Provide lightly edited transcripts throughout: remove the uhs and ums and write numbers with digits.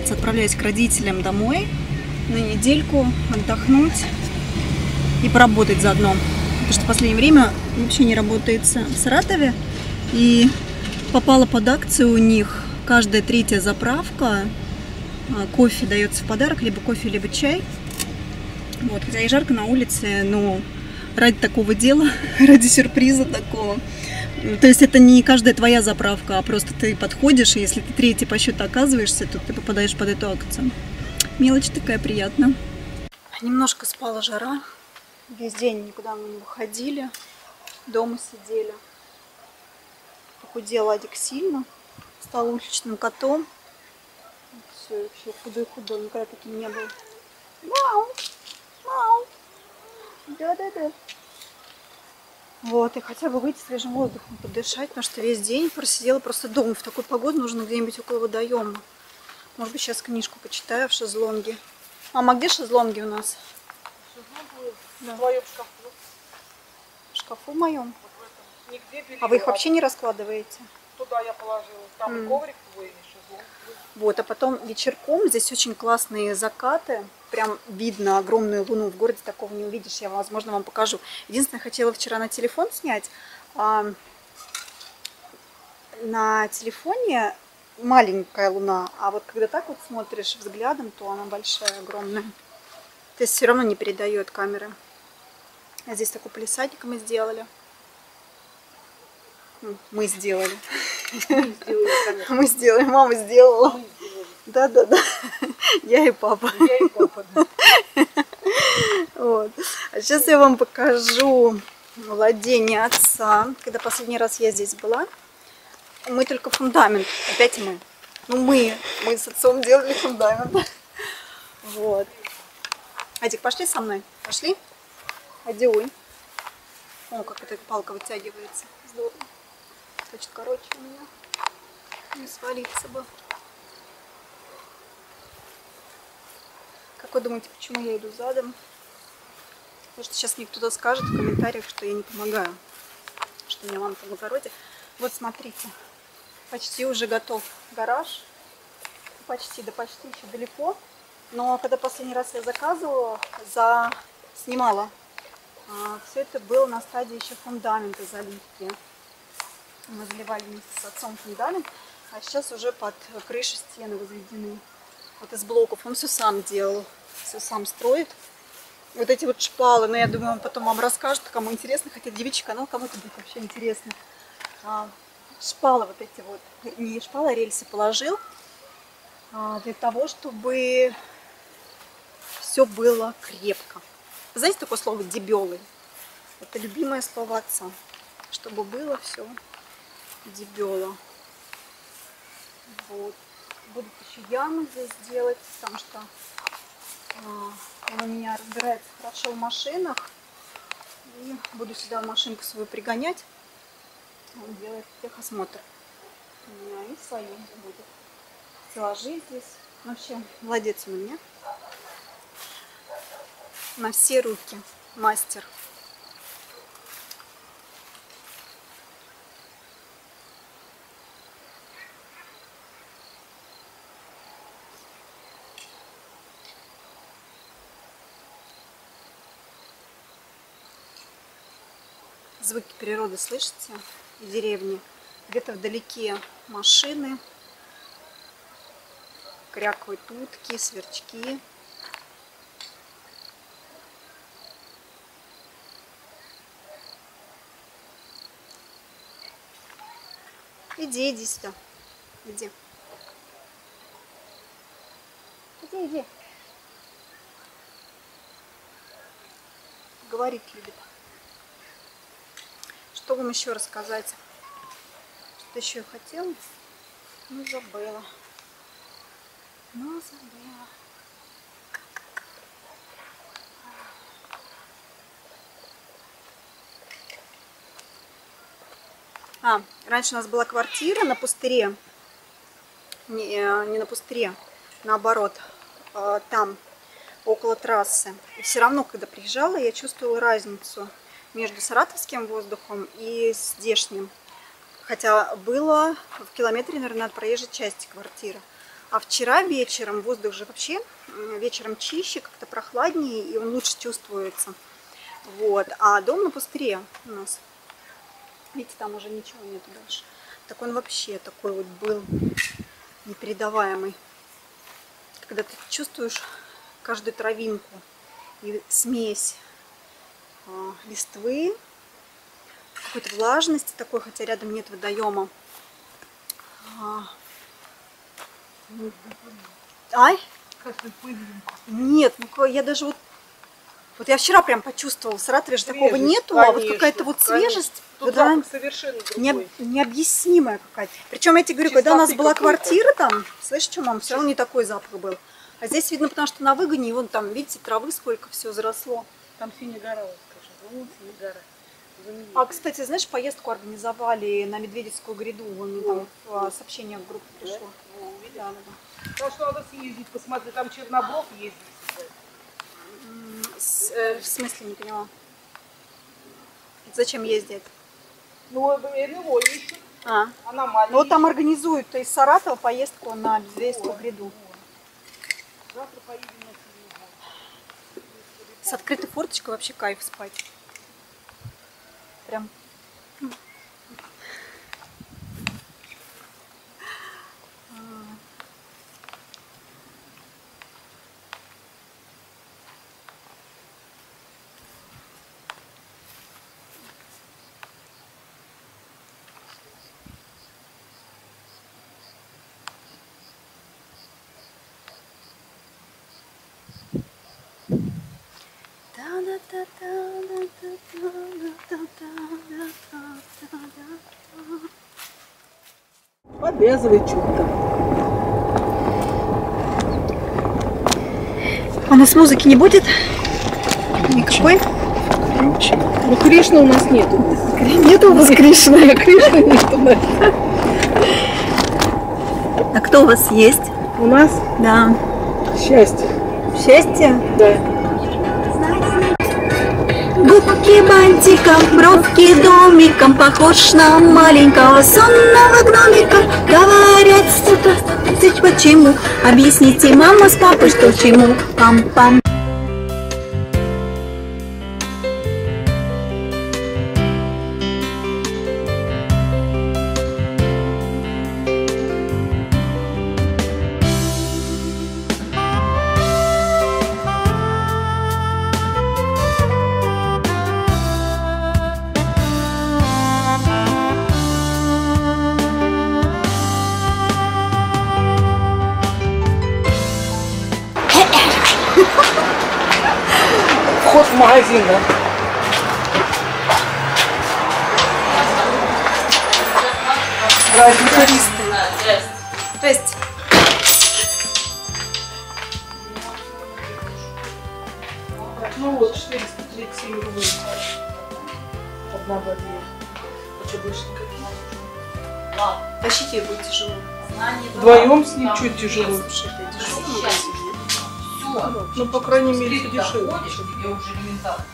кажется, отправляюсь к родителям домой на недельку отдохнуть и поработать заодно. Потому что в последнее время вообще не работается в Саратове. И попала под акцию у них каждая третья заправка. Кофе дается в подарок, либо кофе, либо чай. Вот, хотя и жарко на улице, но ради такого дела, ради сюрприза такого. То есть это не каждая твоя заправка, а просто ты подходишь, и если ты третий по счету оказываешься, то ты попадаешь под эту акцию. Мелочь такая приятная. Немножко спала жара. Весь день никуда мы не выходили. Дома сидели. Похудел Адик сильно. Стал уличным котом. Все, вообще худой-худой. Никогда таким не был. Вау! Вау! Да-да-да. Вот, и хотя бы выйти свежим воздухом, подышать, потому что весь день просидела просто дома. В такую погоду нужно где-нибудь около водоема. Может быть, сейчас книжку почитаю в шезлонге. Мама, а где шезлонги у нас? Да. В твоем шкафу. В шкафу моем? Вот нигде белье. А вы их вообще не раскладываете? Туда я положила. Там и коврик твой, и шезлонг. Вот, а потом вечерком здесь очень классные закаты. Прям видно огромную луну. В городе такого не увидишь. Я, возможно, вам покажу. Единственное, хотела вчера на телефон снять. На телефоне маленькая луна. А вот когда так вот смотришь взглядом, то она большая, огромная. То есть все равно не передает камеры. А здесь такой палисадник мы сделали. Мы сделали. Мы сделали, мама сделала. Да-да-да. Я и папа. Я и папа, да. Вот. А сейчас я вам покажу владение отца. Когда последний раз я здесь была, мы только фундамент. Опять мы. Ну мы с отцом делали фундамент. Вот. Адик, пошли со мной? Пошли? Адиуй. О, как эта палка вытягивается. Здорово. Значит, короче у меня. Не свалиться бы. Как вы думаете, почему я иду задом? Потому что сейчас мне кто-то скажет в комментариях, что я не помогаю. Что у меня мама в огороде. Вот смотрите. Почти уже готов гараж. Почти, да почти еще далеко. Но когда последний раз я заказывала, снимала, все это было на стадии еще фундамента заливки. Мы заливали вместе с отцом фундамент, а сейчас уже под крышей стены возведены. Вот из блоков. Он все сам делал, все сам строит. Вот эти вот шпалы, но я думаю, он потом вам расскажет, кому интересно, хотя девичий канал, кому-то будет вообще интересно. Шпалы вот эти вот, не шпалы, а рельсы положил для того, чтобы все было крепко. Вы знаете такое слово дебелый? Это любимое слово отца. Чтобы было все дебело. Вот. Будут еще ямы здесь делать, потому что он у меня разбирается хорошо в машинах. И буду сюда машинку свою пригонять. Он делает техосмотр. У меня и свою будет. Сложи здесь. Вообще, молодец он у меня. На все руки. Мастер. Звуки природы слышите? В деревне. Где-то вдалеке машины. Крякают утки, сверчки. Иди сюда. Иди. Иди. Говорить любит. Что вам еще рассказать? Что еще я хотела? Ну, забыла. Раньше у нас была квартира на пустыре. Не на пустыре, наоборот. Там, около трассы. И все равно, когда приезжала, я чувствовала разницу между саратовским воздухом и здешним. Хотя было в километре, наверное, от проезжей части квартиры. А вчера вечером воздух же вообще вечером чище, как-то прохладнее, и он лучше чувствуется. Вот. А дом на пустыре у нас. Видите, там уже ничего нету дальше. Так он вообще такой вот был непередаваемый. Когда ты чувствуешь каждую травинку и смесь листвы, какой-то влажности такой, хотя рядом нет водоема. Ай? Нет, ну я даже вот я вчера прям почувствовала, в Саратове же такого нету, а вот какая-то вот свежесть, Тут да, запах совершенно другой. необъяснимая какая-то. Причем я тебе говорю, когда у нас была квартира там, слышишь, что, мам, все равно не такой запах был. А здесь видно, потому что на выгоне, и вон там, видите, травы сколько все заросло. Там синяя гора, скажем. Вон синяя гора. А, кстати, знаешь, поездку организовали на Медведевскую гряду. Вон мне там сообщение в группу пришло. Да, да. Потому что надо съездить, посмотреть, там Чернобров ездит. В смысле, не поняла. Зачем ездить? Ну, НЛО ищут. Аномалии. Ну вот там организуют из Саратова поездку на Медведевскую гряду. Завтра поедем на Синегу. С открытой форточкой вообще кайф спать. Прям. Подвязывай что-то. У нас музыки не будет? Никакой? Ну, Кришны у нас нету. Нету у вас Кришны? Кришны нету. А кто у вас есть? У нас Да. счастье. Счастье? Да. Губки бантиком, бровки домиком, похож на маленького сонного гномика. Говорят, что-то почему? Объясните, мама с папой, что к чему? Пам-пам. Вход в магазин, да? Здравствуйте. То есть... Ну вот, 437 рублей. Одна бадья. Что больше никаких? Тащите ее будет тяжело. Вдвоем с ним чуть тяжело. Слушай, это дешево. Ну, по крайней мере, Ты дешевле. доходишь, тебе уже элементарно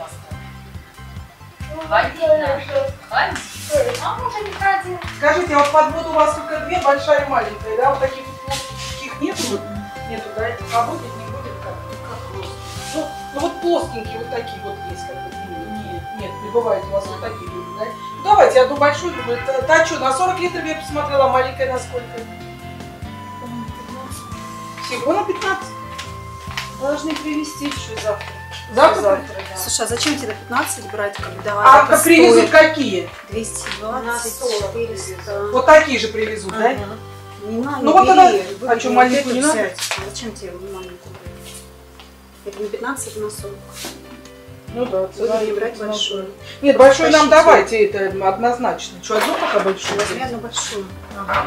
поставить. Ходи. А мы уже не ходим. Скажите, а вот подвод у вас только две, большая и маленькая, да? Вот таких вот таких нету? Вот? Нету, да? А будет, не будет как просто? Ну вот плоскенькие вот такие вот есть, как бы. Нет, не бывает у вас вот такие люди, да? Ну, давайте одну большую, думаю, та что, на 40 литров я посмотрела, а маленькая на сколько? Всего на 15. Должны привезти еще завтра. Завтра? Да. Слушай, а зачем тебе 15 брать, когда А это привезут стоит какие? 220, 400. Вот такие же привезут, да? Не надо, Ну вот бери. тогда, Выгодно а что, маленькую не вот эту надо? взять. Зачем тебе маленькую брать? Это не 15, это на 40. Ну да, Выгоднее брать большую. Нет, большой нам Тащите. давайте, это однозначно. Что, одну пока большую? Возьми одну большую. Ага.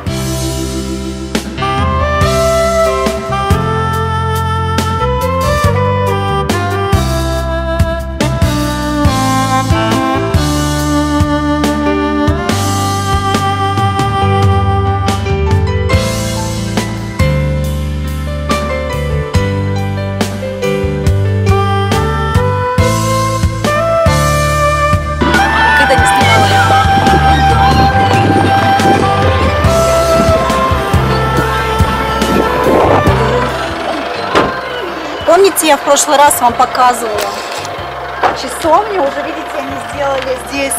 Когда не снимала. Посмотрите, я в прошлый раз вам показывала часовню. Уже, видите, они сделали здесь,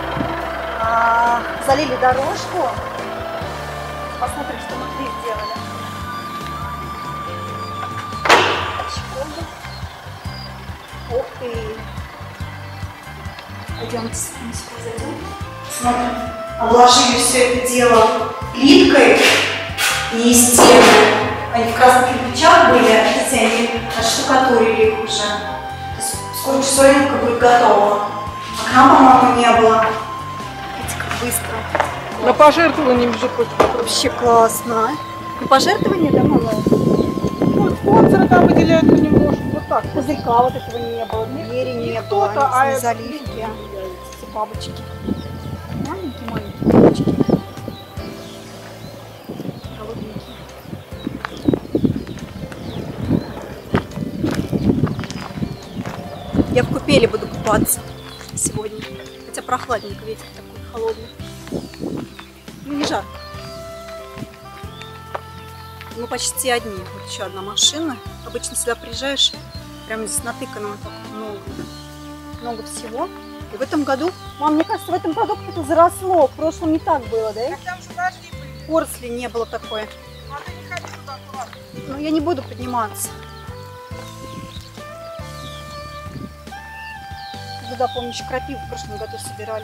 залили дорожку. Посмотрите, что внутри сделали. Ух ты! Пойдемте, зайдем. Смотрим. Обложили все это дело плиткой и стены. Они в красных кирпичах были, видите, они отштукатурили их уже. То есть скоро часовенка будет готова. Окна, по-моему, не было. Видите, как быстро. На пожертвование, между прочим. Вообще классно. На пожертвование, да, мама? Вот спонсоры там выделяют понемножку. Вот так. Козырька вот этого не было, двери не было, Кто-то, заливки. Эти бабочки. Маленькие бабочки. Голубенькие. Я в купели буду купаться сегодня. Хотя прохладненько, ветер такой холодный. Ну, не жарко. Мы почти одни. Вот еще одна машина. Обычно сюда приезжаешь, прямо здесь натыкано вот так много всего. И в этом году, мам, мне кажется, в этом году как-то заросло. В прошлом не так было, да? Там же дожди были. Поросли не было такой. Надо не ходить туда аккуратно. Но я не буду подниматься. Туда, помню, еще крапиву в прошлом году собирались.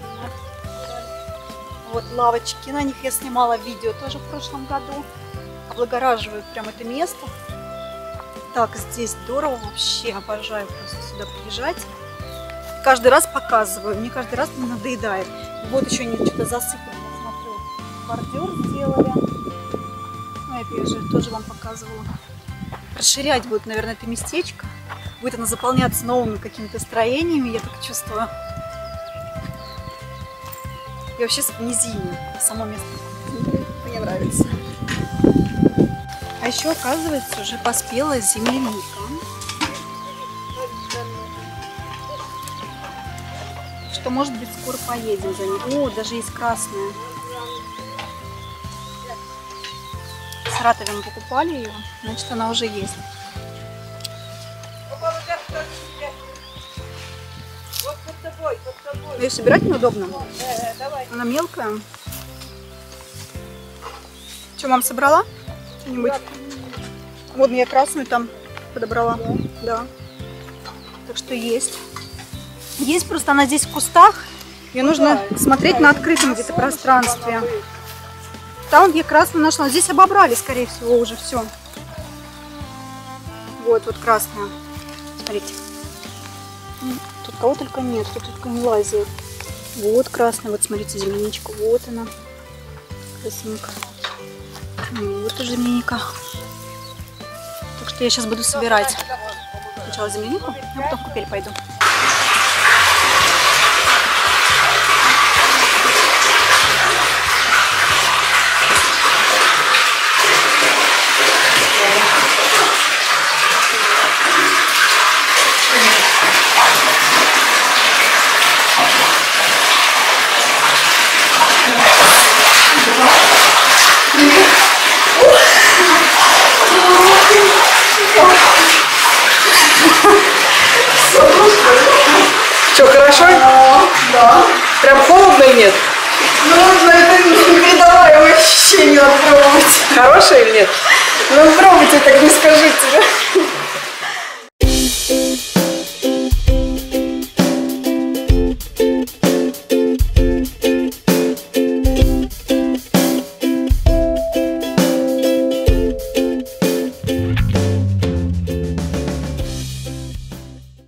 Вот лавочки, на них я снимала видео тоже в прошлом году. Облагораживают прям это место. Так, здесь здорово вообще, обожаю просто сюда приезжать. Каждый раз показываю, мне каждый раз не надоедает. Вот еще они что-то засыпали, я смотрю, бордюр сделали. Ну, опять же, тоже вам показывала. Расширять будет, наверное, это местечко. Будет оно заполняться новыми какими-то строениями, я так чувствую. И вообще в низине, само место мне нравится. А еще, оказывается, уже поспела земляника. Что, может быть, скоро поедем за ней. О, даже есть красная. В Саратове мы покупали ее, значит, она уже есть. Ее собирать неудобно. Она мелкая. Что, мам, собрала? Что-нибудь? Вот я красную там подобрала. Да. Так что есть. Есть, просто она здесь в кустах. Ее нужно смотреть на открытом где-то пространстве. Там я красную нашла. Здесь обобрали, скорее всего, уже все. Вот красная. Смотрите. Тут кого только нет, тут только не лазит. Вот красная, вот смотрите, земляничка. Вот она. Красивенькая. Вот тоже земляника. Так что я сейчас буду собирать сначала землянику, а потом в купель пойду. Что, хорошо? Да. Прям холодно или нет? Ну, это непередаваемое ощущение, надо пробовать. Хорошее или нет? Ну, пробуйте, так не скажите.